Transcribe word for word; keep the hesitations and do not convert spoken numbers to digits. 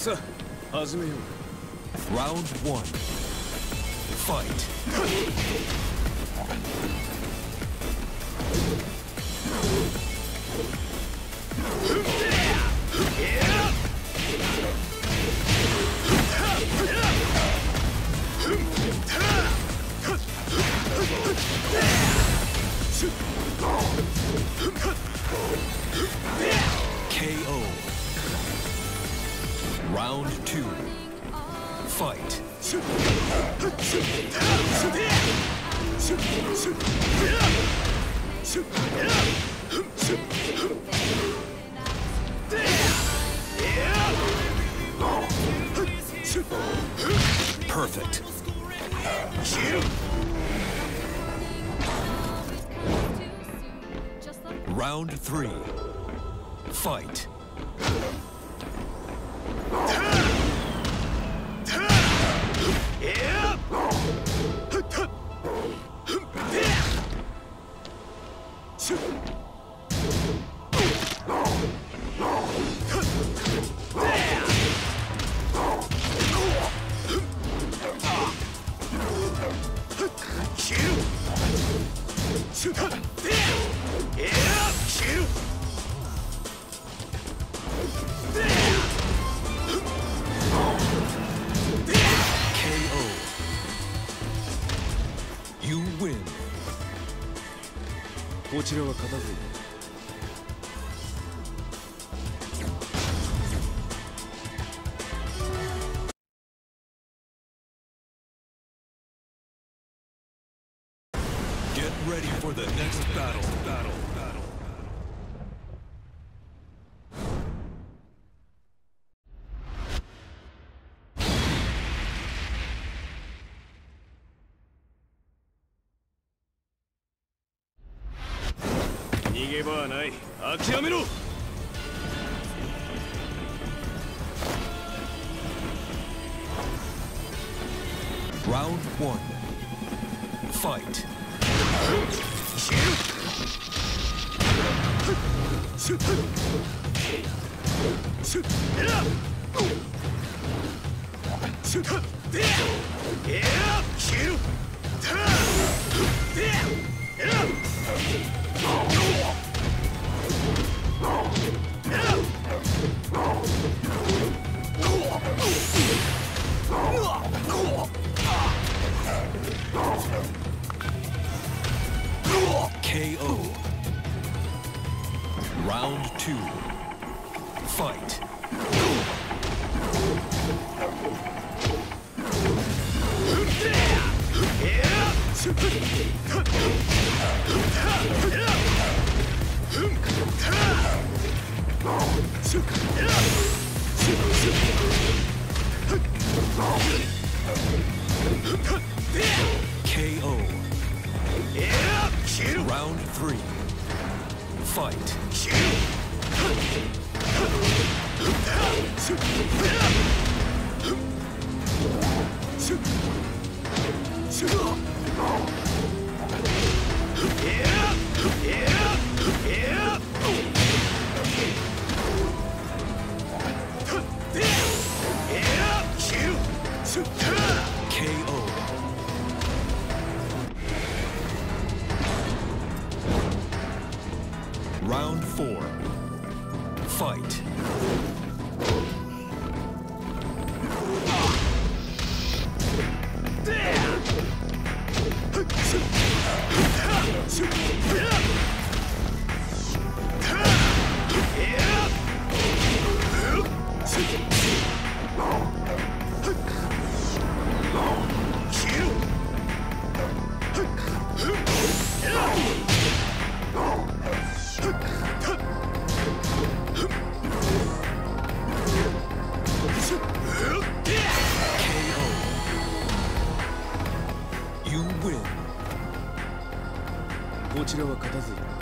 さあ、始めよう。 Round one. Fight. K O. Round two. Fight. Perfect. Round three. Fight. You win. こちらは片付いた。 Get ready for the next battle. Battle. Battle. Round one. Fight. K O. Round two. Fight. K O. Round three. Fight. K O. Round four. Fight. You win. こちらは片付いた。